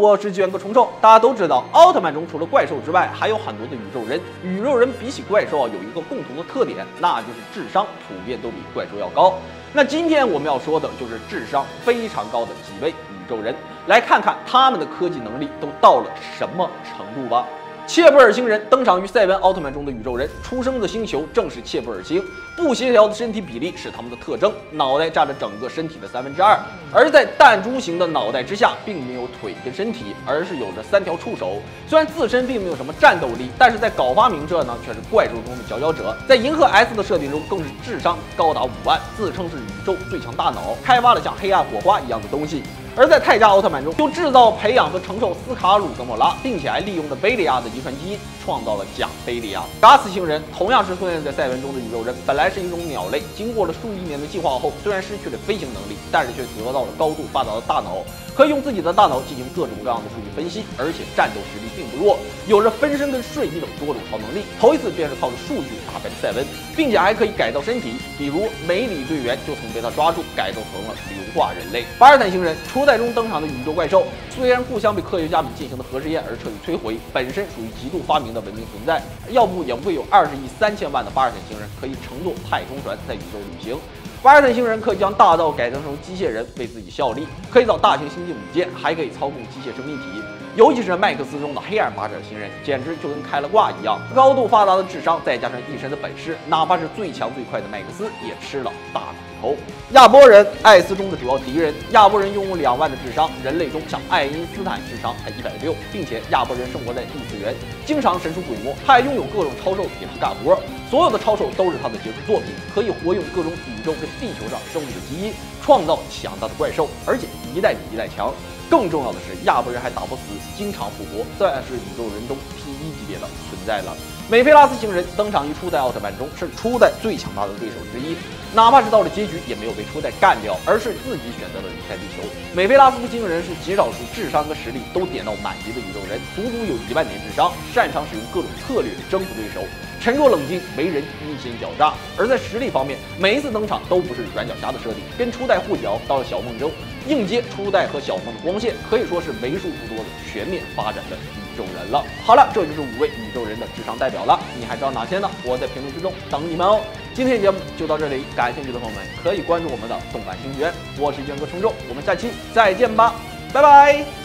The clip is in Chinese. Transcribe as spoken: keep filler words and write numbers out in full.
我是卷哥虫虫。大家都知道，奥特曼中除了怪兽之外，还有很多的宇宙人。宇宙人比起怪兽啊，有一个共同的特点，那就是智商普遍都比怪兽要高。那今天我们要说的就是智商非常高的几位宇宙人，来看看他们的科技能力都到了什么程度吧。 切布尔星人登场于赛文奥特曼中的宇宙人，出生的星球正是切布尔星。不协调的身体比例是他们的特征，脑袋占了整个身体的三分之二，而在弹珠形的脑袋之下，并没有腿跟身体，而是有着三条触手。虽然自身并没有什么战斗力，但是在搞发明这呢，却是怪兽中的佼佼者。在银河 S 的设定中，更是智商高达五万，自称是宇宙最强大脑，开发了像黑暗火花一样的东西。 而在泰迦奥特曼中，就制造、培养和承受斯卡鲁格莫拉，并且还利用了贝利亚的遗传基因，创造了假贝利亚。嘎斯星人同样是出现在赛文中的宇宙人，本来是一种鸟类，经过了数亿年的进化后，虽然失去了飞行能力，但是却得到了高度发达的大脑，可以用自己的大脑进行各种各样的数据分析，而且战斗实力并不弱，有着分身跟瞬移等多种超能力。头一次便是靠着数据打败了赛文，并且还可以改造身体，比如梅里队员就曾被他抓住，改造成了硫化人类。巴尔坦星人初代中登场的宇宙怪兽，虽然互相被科学家们进行了核实验而彻底摧毁，本身属于极度发明的文明存在，要不也不会有二十亿三千万的巴尔坦星人可以乘坐太空船在宇宙旅行。巴尔坦星人可以将大道改造成机械人为自己效力，可以造大型星际母舰，还可以操控机械生命体。 尤其是麦克斯中的黑暗巴尔坦星人，简直就跟开了挂一样，高度发达的智商，再加上一身的本事，哪怕是最强最快的麦克斯也吃了大苦头。亚波人，艾斯中的主要敌人。亚波人拥有两万的智商，人类中像爱因斯坦智商才一百六，并且亚波人生活在异次元，经常神出鬼没，他还拥有各种超兽给他干活。所有的超兽都是他的杰出作品，可以活用各种宇宙跟地球上生物的基因，创造强大的怪兽，而且一代比一代强。 更重要的是，亚波人还打不死，经常复活，算是宇宙人中 P 一级别的存在了。美菲拉斯星人登场于初代奥特曼中，是初代最强大的对手之一，哪怕是到了结局，也没有被初代干掉，而是自己选择了离开地球。美菲拉斯星人是极少数智商和实力都点到满级的宇宙人，足足有一万年智商，擅长使用各种策略征服对手。 沉着冷静，为人阴险狡诈。而在实力方面，每一次登场都不是软脚虾的设定，跟初代互角。到了小梦中，硬接初代和小梦的光线，可以说是为数不多的全面发展的宇宙人了。好了，这就是五位宇宙人的智商代表了，你还知道哪些呢？我在评论区中等你们哦。今天节目就到这里，感兴趣的朋友们可以关注我们的动漫星学，我是卷哥冲宙，我们下期再见吧，拜拜。